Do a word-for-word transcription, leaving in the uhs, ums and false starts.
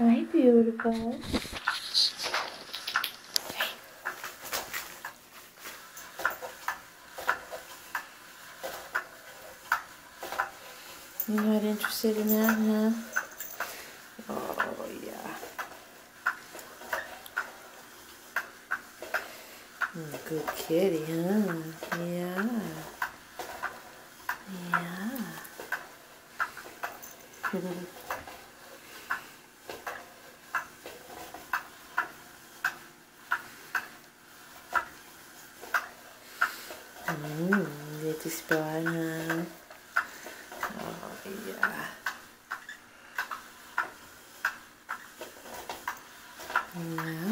Hi, beautiful. You're not interested in that, huh? Oh, yeah. Mm, good kitty, huh? Yeah. Yeah. mm, little spot, huh? Oh, yeah. Yeah.